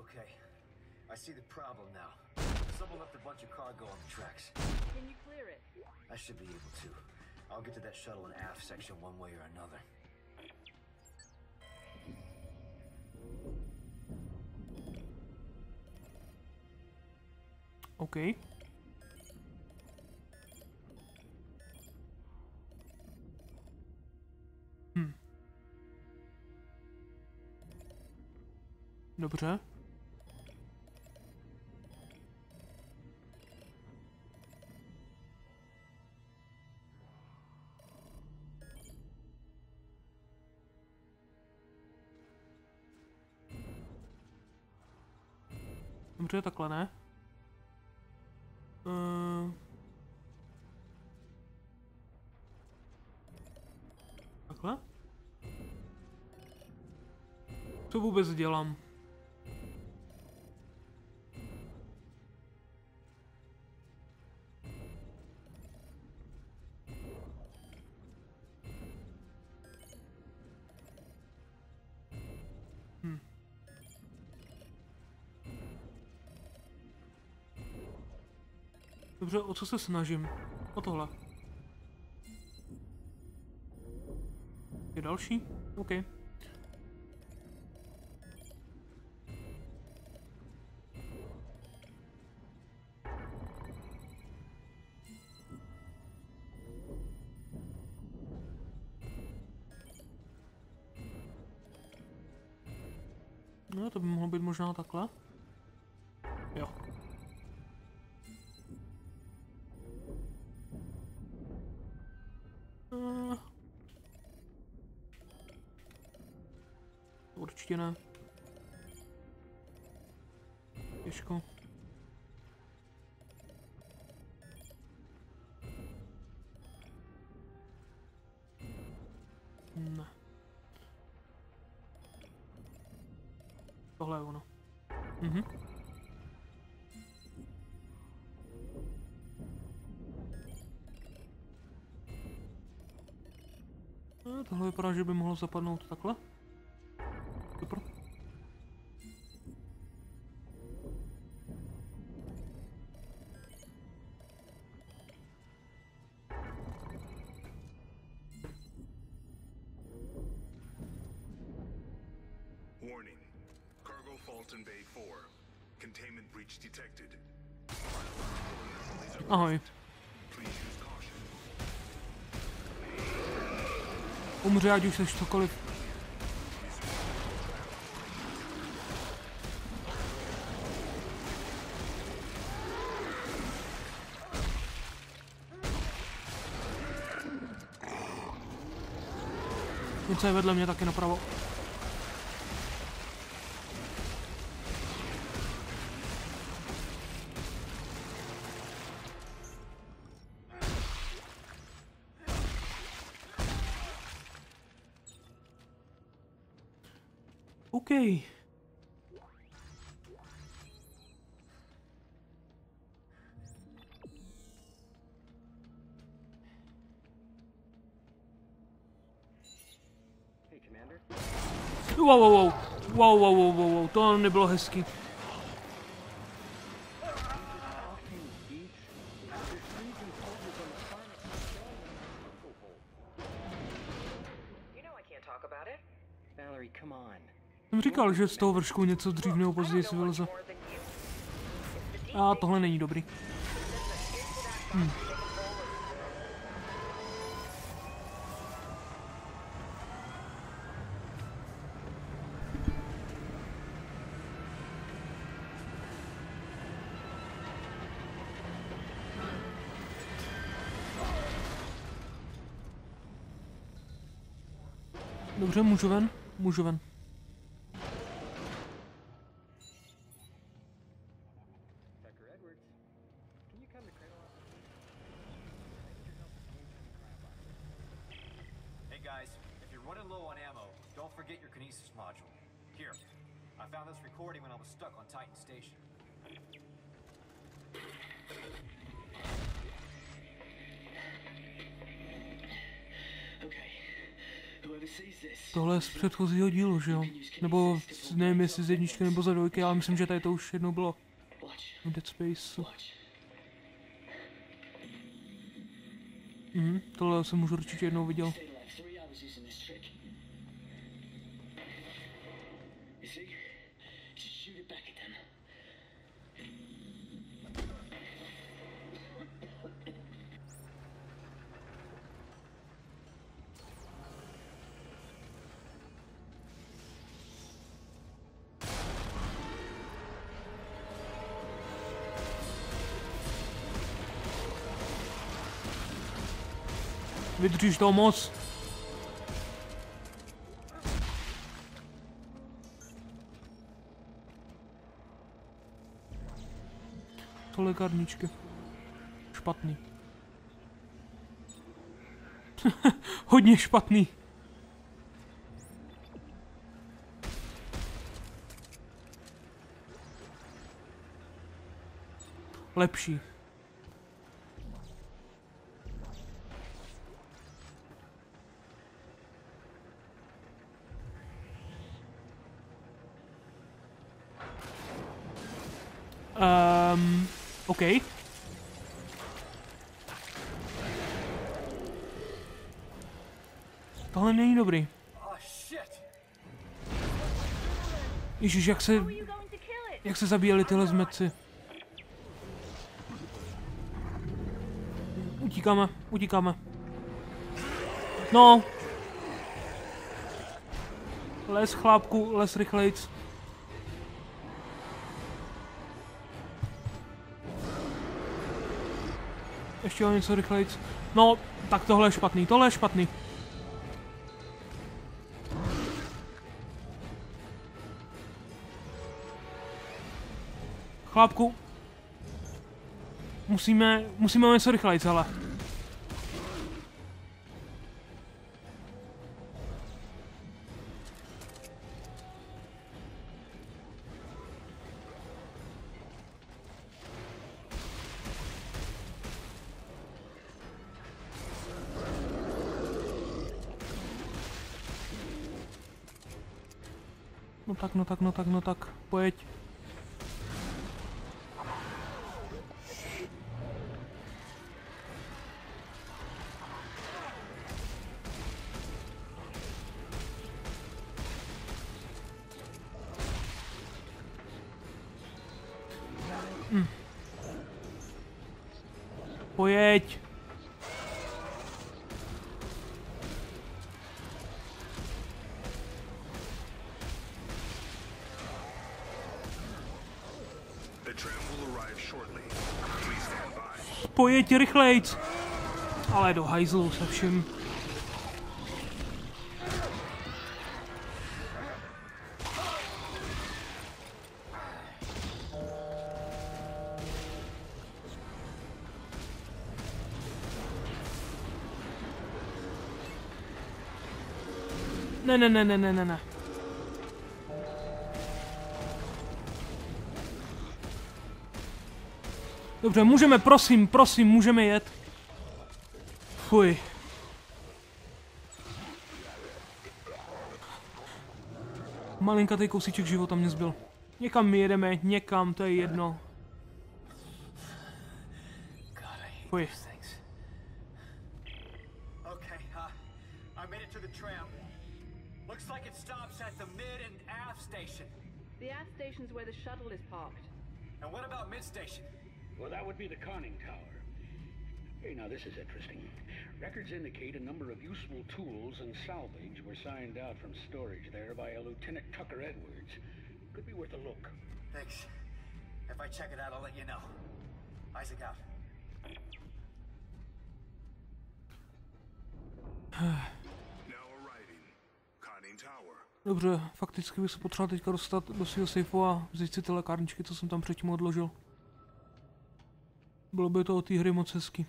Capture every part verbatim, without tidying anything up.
Okay, I see the problem now. Someone left a bunch of cargo on the tracks. Can you clear it? I should be able to. I'll get to that shuttle and aft section one way or another. OK. Hm. Dobře. Dobře, takhle ne. Uh... Takhle? Co vůbec dělám? Hm. Dobře, o co se snažím? O tohle. Je další? OK. No, to by mohlo být možná takhle. Jo. Uh. Určitě ne. Těžko. Ne. Tohle je ono. Mhm. A tohle vypadá, že by mohlo zapadnout takhle. Super. Warning. Cargo fault in Bay four. Containment breach detected. Ahoj. Please use caution. Umře, ať už seš cokoliv. Něco je vedle mě taky napravo. OK. Wow, wow, wow, wow, wow, wow, wow, wow, to nebylo hezky. Jsem říkal, že z toho vršku něco dřív nebo později si vyleze. A tohle není dobrý. Hm. Dobře, můžu ven? Můžu ven. Hey guys, if you're running low on ammo, don't forget your kinesis module. Here, I found this recording when I was stuck on Titan Station. Okay. Whoever Tohle je z předchozího dílu, že jo? Nebo nevím jestli z jedničky nebo za dvojky, ale myslím, že tady to už jednou bylo. V Dead Space. Mhm, tohle jsem už určitě jednou viděl. Vydržíš toho moc. To lékárničky. Špatný. Hodně špatný. Lepší. Um, OK. Tohle není dobrý. Ježiš, jak se... Jak se zabíjeli tyhle zmetci. Utíkáme, utíkáme. No. Les, chlápku, les rychlejc. Ještě o něco rychlejc. No, tak tohle je špatný, tohle je špatný. Chlápku. Musíme, musíme o něco rychlejc, ale. No tak, no tak, no tak, no tak, pojď. Hm. Pojď. Pojď rychlejc. Ale do hajzlu se vším. Ne, ne, ne, ne, ne, ne, ne. Dobře, můžeme, prosím, prosím, můžeme jet. Fuj. Malinkatý kousíček života mě zbyl. Někam my jedeme, někam, to je jedno. Fuj. Looks like it stops at the mid and aft station. The aft station's where the shuttle is parked. And what about mid station? Well, that would be the conning tower. Hey, now this is interesting. Records indicate a number of useful tools and salvage were signed out from storage there by a Lieutenant Tucker Edwards. Could be worth a look. Thanks. If I check it out, I'll let you know. Isaac out. Dobře, fakticky bych se potřeboval teďka dostat do svého sejfu a vzít si ty lékárničky, co jsem tam předtím odložil. Bylo by to od té hry moc hezky.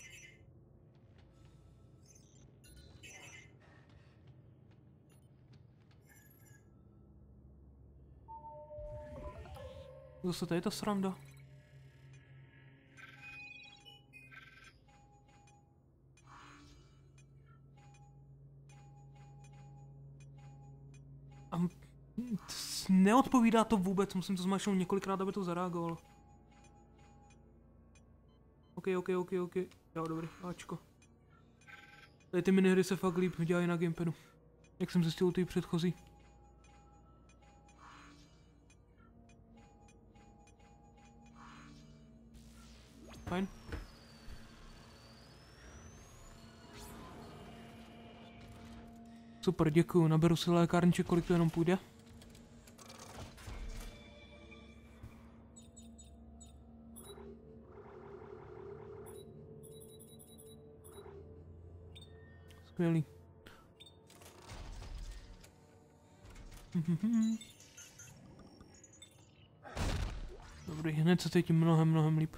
Zase tady ta sranda. neodpovídá to vůbec, musím to zmáčknout několikrát, aby to zareagovalo. OK, OK, OK, OK. Jo, dobrý, Ačko. Tady ty minihry se fakt líp dělají na gamepadu. Jak jsem zjistil u té předchozí. Fajn. Super, děkuju. Naberu si lékárniček, kolik to jenom půjde. Skvělý. Dobrý, hned se cítím mnohem, mnohem líp.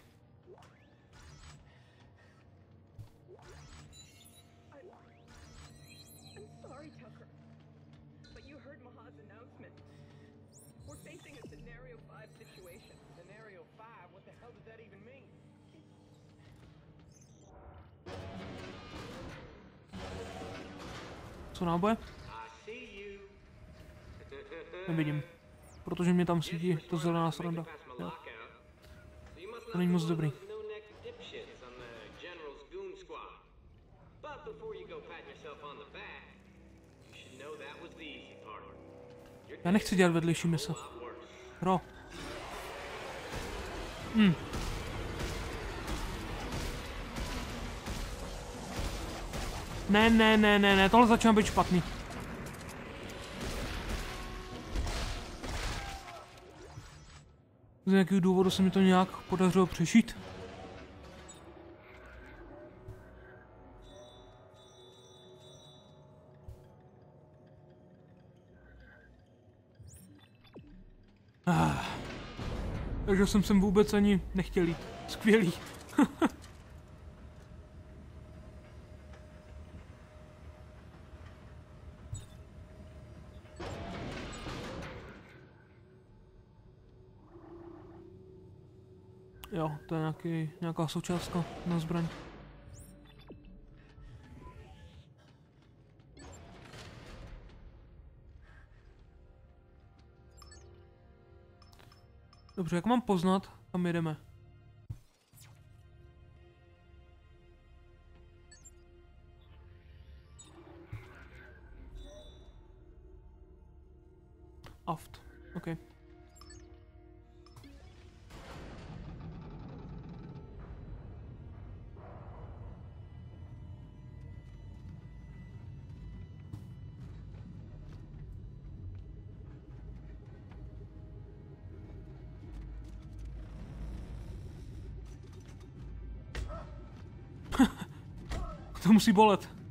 Co náboje? Nevidím. Protože mě tam svítí to zelená sranda. Jo. To není moc dobrý. Já nechci dělat vedlejší mise. Hro. Hm. Ne, ne, ne, ne, ne, tohle začíná být špatný. Z nějakého důvodu se mi to nějak podařilo přešít. Ah. Takže jsem sem vůbec ani nechtěl jít. Skvělý. Jo, to je nějaký, nějaká součástka na zbraň. Dobře, jak mám poznat, kam jedeme? Aft, OK. To musí bolet.